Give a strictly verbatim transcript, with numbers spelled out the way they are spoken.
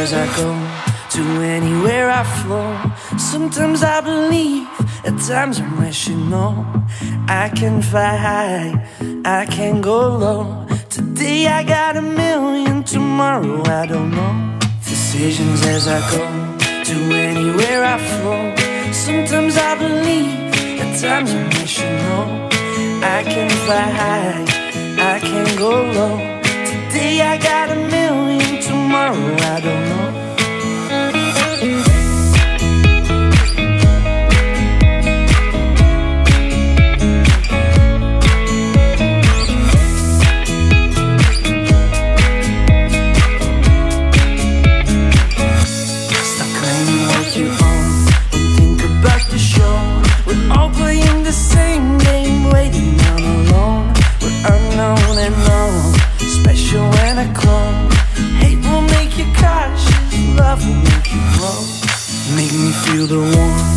as I go, to anywhere I flow. Sometimes I believe, at times I'm rational. I can fly high, I can go low. Today I got a million, tomorrow I don't know. Decisions as I go, to anywhere I flow. Sometimes I believe, at times I'm rational. I can fly high, I can go low. Today I got a million, tomorrow I don't know. Stop claiming what you own and think about the show. We're all playing the same game, waiting on alone. We're unknown and known, special when I clone. Hate will make you cautious, love will make you grow. Make me feel the warmth